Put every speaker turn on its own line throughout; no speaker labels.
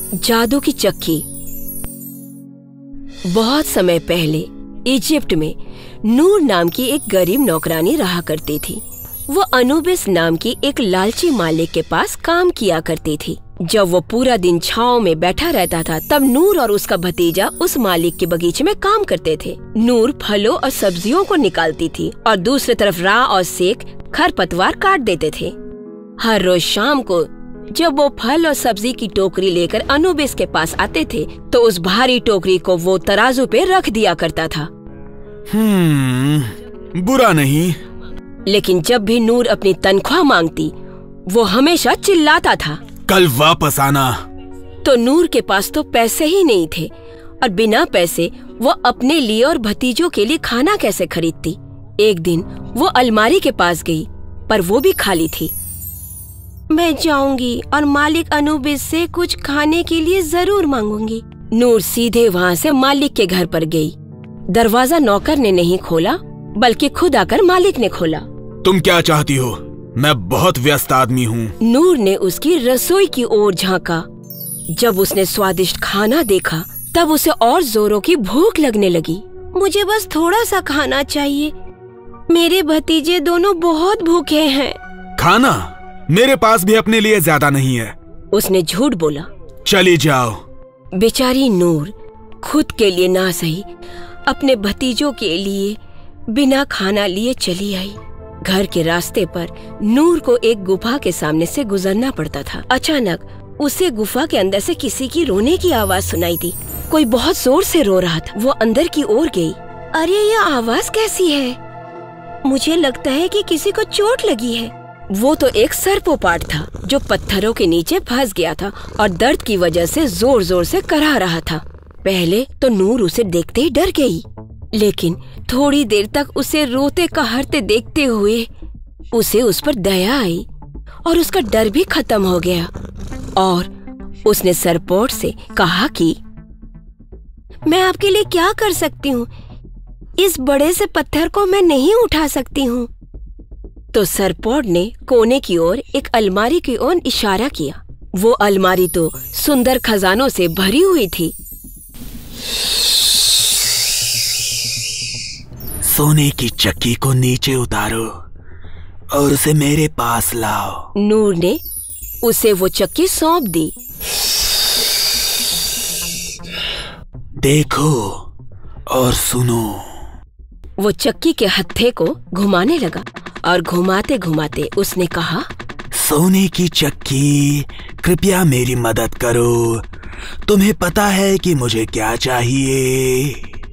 जादू की चक्की। बहुत समय पहले इजिप्ट में नूर नाम की एक गरीब नौकरानी रहा करती थी। वो अनुबिस नाम की एक लालची मालिक के पास काम किया करती थी। जब वो पूरा दिन छांव में बैठा रहता था, तब नूर और उसका भतीजा उस मालिक के बगीचे में काम करते थे। नूर फलों और सब्जियों को निकालती थी और दूसरी तरफ रा और सेक खरपतवार काट देते थे। हर रोज शाम को जब वो फल और सब्जी की टोकरी लेकर अनुबिस के पास आते थे, तो उस भारी टोकरी को वो तराजू पे रख दिया करता था।
बुरा नहीं।
लेकिन जब भी नूर अपनी तनख्वाह मांगती, वो हमेशा चिल्लाता था,
कल वापस आना।
तो नूर के पास तो पैसे ही नहीं थे और बिना पैसे वो अपने लिए और भतीजों के लिए खाना कैसे खरीदती। एक दिन वो अलमारी के पास गई, पर वो भी खाली थी। मैं जाऊंगी और मालिक अनुबिस से कुछ खाने के लिए जरूर मांगूंगी। नूर सीधे वहाँ से मालिक के घर पर गई। दरवाजा नौकर ने नहीं खोला, बल्कि खुद आकर मालिक ने खोला।
तुम क्या चाहती हो? मैं बहुत व्यस्त आदमी हूँ।
नूर ने उसकी रसोई की ओर झांका। जब उसने स्वादिष्ट खाना देखा, तब उसे और जोरों की भूख लगने लगी। मुझे बस थोड़ा सा खाना चाहिए, मेरे भतीजे दोनों बहुत भूखे हैं।
खाना? मेरे पास भी अपने लिए ज्यादा नहीं है।
उसने झूठ बोला।
चली जाओ।
बेचारी नूर खुद के लिए ना सही, अपने भतीजों के लिए बिना खाना लिए चली आई। घर के रास्ते पर नूर को एक गुफा के सामने से गुजरना पड़ता था। अचानक उसे गुफा के अंदर से किसी की रोने की आवाज सुनाई दी। कोई बहुत जोर से रो रहा था। वो अंदर की ओर गई। अरे ये आवाज कैसी है? मुझे लगता है कि किसी को चोट लगी है। वो तो एक सर्पोपाट था जो पत्थरों के नीचे फंस गया था और दर्द की वजह से जोर जोर से कराह रहा था। पहले तो नूर उसे देखते ही डर गई, लेकिन थोड़ी देर तक उसे रोते कहरते देखते हुए उसे उस पर दया आई और उसका डर भी खत्म हो गया। और उसने सरपोट से कहा कि मैं आपके लिए क्या कर सकती हूँ? इस बड़े से पत्थर को मैं नहीं उठा सकती हूँ। तो सरपोट ने कोने की ओर एक अलमारी की ओर इशारा किया। वो अलमारी तो सुंदर खजानों से भरी हुई थी।
सोने की चक्की को नीचे उतारो और उसे मेरे पास लाओ।
नूर ने उसे वो चक्की सौंप दी।
देखो और सुनो।
वो चक्की के हत्थे को घुमाने लगा और घुमाते घुमाते उसने कहा,
सोने की चक्की, कृपया मेरी मदद करो। तुम्हें पता है कि मुझे क्या चाहिए?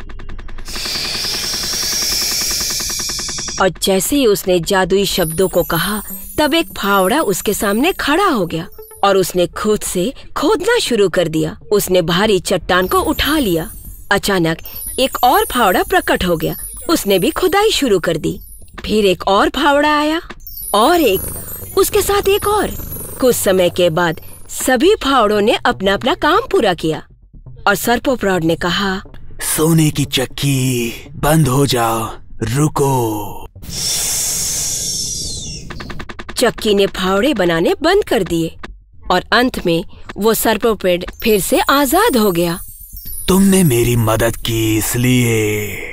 और जैसे ही उसने जादुई शब्दों को कहा, तब एक फावड़ा उसके सामने खड़ा हो गया और उसने खुद से खोदना शुरू कर दिया। उसने भारी चट्टान को उठा लिया। अचानक एक और फावड़ा प्रकट हो गया। उसने भी खुदाई शुरू कर दी। फिर एक और फावड़ा आया और एक, उसके साथ एक और। कुछ समय के बाद सभी फावड़ों ने अपना अपना काम पूरा किया और सर्पोपाट ने कहा,
सोने की चक्की बंद हो जाओ, रुको।
चक्की ने फावड़े बनाने बंद कर दिए और अंत में वो सर्पोपाट फिर से आजाद हो गया।
तुमने मेरी मदद की, इसलिए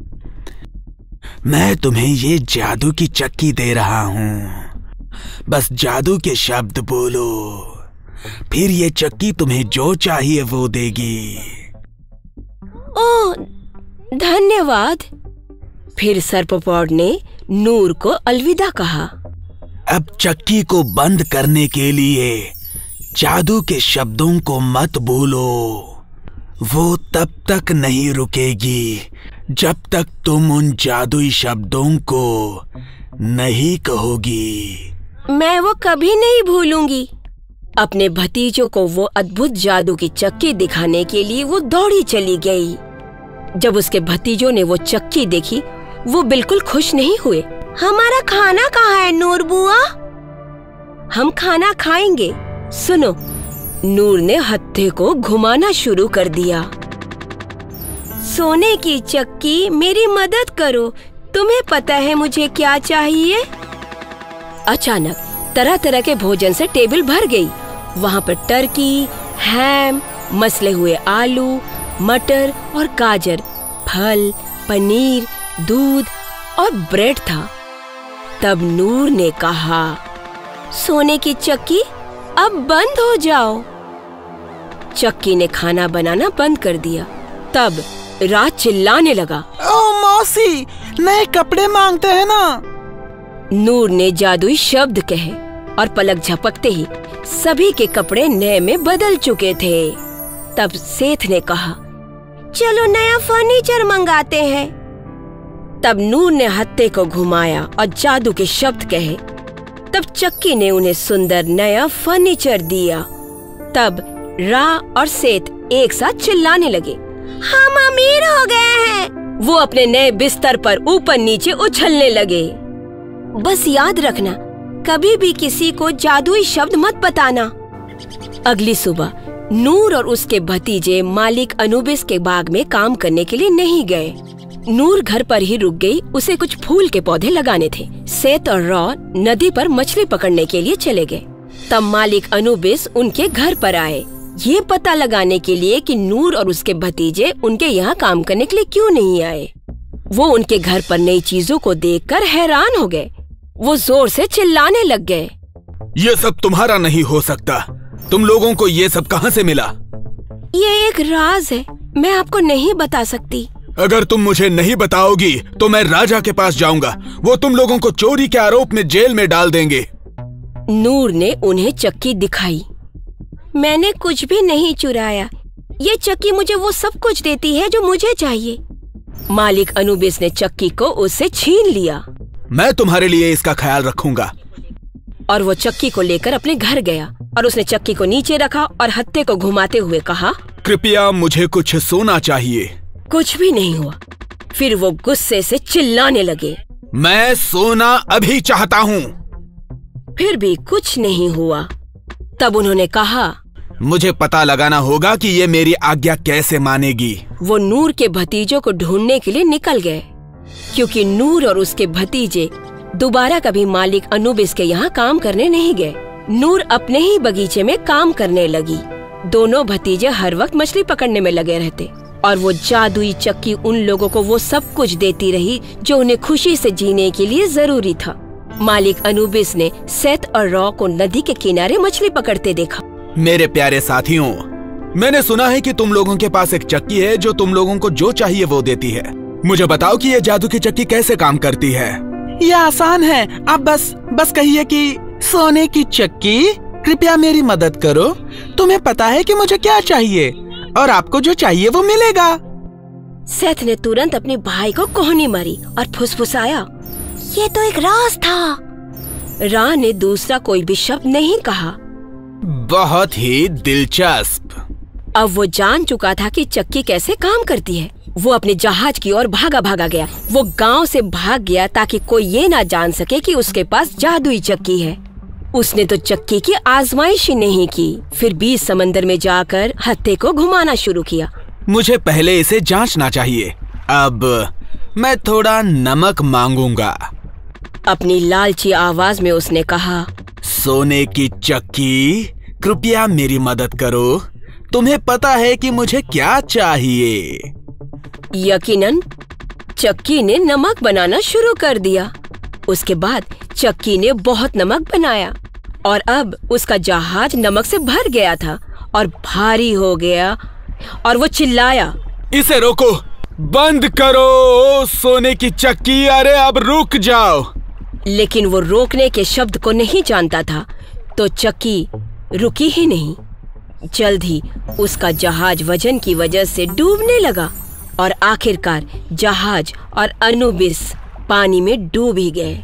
मैं तुम्हें ये जादू की चक्की दे रहा हूँ। बस जादू के शब्द बोलो, फिर ये चक्की तुम्हें जो चाहिए वो देगी।
ओह, धन्यवाद। फिर सर्पोपाट ने नूर को अलविदा कहा।
अब चक्की को बंद करने के लिए जादू के शब्दों को मत बोलो। वो तब तक नहीं रुकेगी जब तक तुम उन जादुई शब्दों को नहीं कहोगी।
मैं वो कभी नहीं भूलूंगी। अपने भतीजों को वो अद्भुत जादू की चक्की दिखाने के लिए वो दौड़ी चली गई। जब उसके भतीजों ने वो चक्की देखी, वो बिल्कुल खुश नहीं हुए। हमारा खाना कहाँ है नूर बुआ? हम खाना खाएंगे। सुनो, नूर ने हत्थे को घुमाना शुरू कर दिया। सोने की चक्की, मेरी मदद करो, तुम्हें पता है मुझे क्या चाहिए? अचानक तरह तरह के भोजन से टेबल भर गई। वहाँ पर टर्की, हैम, मसले हुए आलू, मटर और गाजर, फल, पनीर, दूध और ब्रेड था। तब नूर ने कहा, सोने की चक्की अब बंद हो जाओ। चक्की ने खाना बनाना बंद कर दिया। तब रा चिल्लाने लगा,
ओ मौसी, नए कपड़े मांगते हैं ना।
नूर ने जादुई शब्द कहे और पलक झपकते ही सभी के कपड़े नए में बदल चुके थे। तब सेठ ने कहा, चलो नया फर्नीचर मंगाते हैं। तब नूर ने हत्थे को घुमाया और जादू के शब्द कहे। तब चक्की ने उन्हें सुंदर नया फर्नीचर दिया। तब रा और सेठ एक साथ चिल्लाने लगे, हम अमीर हो गए हैं। वो अपने नए बिस्तर पर ऊपर नीचे उछलने लगे। बस याद रखना, कभी भी किसी को जादुई शब्द मत बताना। अगली सुबह नूर और उसके भतीजे मालिक अनुबिस के बाग में काम करने के लिए नहीं गए। नूर घर पर ही रुक गई। उसे कुछ फूल के पौधे लगाने थे। सेठ और रॉ नदी पर मछली पकड़ने के लिए चले गए। तब मालिक अनुबिस उनके घर पर आए, ये पता लगाने के लिए कि नूर और उसके भतीजे उनके यहाँ काम करने के लिए क्यों नहीं आए। वो उनके घर पर नई चीजों को देखकर हैरान हो गए। वो जोर से चिल्लाने लग गए,
ये सब तुम्हारा नहीं हो सकता। तुम लोगों को ये सब कहाँ से मिला?
ये एक राज है, मैं आपको नहीं बता सकती।
अगर तुम मुझे नहीं बताओगी तो मैं राजा के पास जाऊंगा। वो तुम लोगों को चोरी के आरोप में जेल में डाल देंगे।
नूर ने उन्हें चक्की दिखाई। मैंने कुछ भी नहीं चुराया। ये चक्की मुझे वो सब कुछ देती है जो मुझे चाहिए। मालिक अनुबिस ने चक्की को उससे छीन लिया।
मैं तुम्हारे लिए इसका ख्याल रखूंगा।
और वो चक्की को लेकर अपने घर गया और उसने चक्की को नीचे रखा और हत्थे को घुमाते हुए कहा,
कृपया मुझे कुछ सोना चाहिए।
कुछ भी नहीं हुआ। फिर वो गुस्से से चिल्लाने लगे,
मैं सोना अभी चाहता हूँ।
फिर भी कुछ नहीं हुआ। तब उन्होंने कहा,
मुझे पता लगाना होगा कि ये मेरी आज्ञा कैसे मानेगी।
वो नूर के भतीजों को ढूंढने के लिए निकल गए, क्योंकि नूर और उसके भतीजे दोबारा कभी मालिक अनुबिस के यहाँ काम करने नहीं गए। नूर अपने ही बगीचे में काम करने लगी। दोनों भतीजे हर वक्त मछली पकड़ने में लगे रहते और वो जादुई चक्की उन लोगों को वो सब कुछ देती रही जो उन्हें खुशी से जीने के लिए जरूरी था। मालिक अनुबिस ने सेठ और रॉ को नदी के किनारे मछली पकड़ते देखा।
मेरे प्यारे साथियों, मैंने सुना है कि तुम लोगों के पास एक चक्की है जो तुम लोगों को जो चाहिए वो देती है। मुझे बताओ कि ये जादू की चक्की कैसे काम करती है।
यह आसान है। आप बस कहिए कि सोने की चक्की, कृपया मेरी मदद करो। तुम्हें पता है कि मुझे क्या चाहिए और आपको जो चाहिए वो मिलेगा।
सेठ ने तुरंत अपने भाई को कोहनी मारी और फुसफुसाया, ये तो एक राज था। रा ने दूसरा कोई भी शब्द नहीं कहा।
बहुत ही दिलचस्प।
अब वो जान चुका था कि चक्की कैसे काम करती है। वो अपने जहाज की ओर भागा गया। वो गांव से भाग गया ताकि कोई ये ना जान सके कि उसके पास जादुई चक्की है। उसने तो चक्की की आजमाइश ही नहीं की। फिर बीच समंदर में जाकर हत्थे को घुमाना शुरू किया।
मुझे पहले इसे जांचना चाहिए। अब मैं थोड़ा नमक मांगूंगा।
अपनी लालची आवाज में उसने कहा,
सोने की चक्की, कृपया मेरी मदद करो। तुम्हें पता है कि मुझे क्या चाहिए।
यकीनन चक्की ने नमक बनाना शुरू कर दिया। उसके बाद चक्की ने बहुत नमक बनाया और अब उसका जहाज नमक से भर गया था और भारी हो गया। और वो चिल्लाया,
इसे रोको, बंद करो सोने की चक्की, अरे अब रुक जाओ।
लेकिन वो रोकने के शब्द को नहीं जानता था, तो चक्की रुकी ही नहीं। जल्द ही उसका जहाज वजन की वजह से डूबने लगा और आखिरकार जहाज और अनुबिस पानी में डूब ही गए।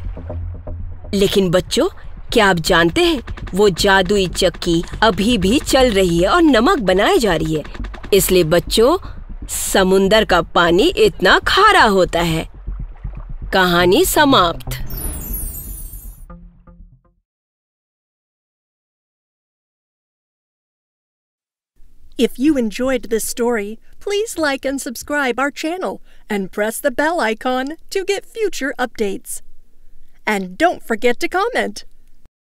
लेकिन बच्चों, क्या आप जानते हैं, वो जादुई चक्की अभी भी चल रही है और नमक बनाई जा रही है। इसलिए बच्चों, समुंदर का पानी इतना खारा होता है। कहानी समाप्त।
If you enjoyed this story, please like and subscribe our channel and press the bell icon to get future updates. And don't forget to comment.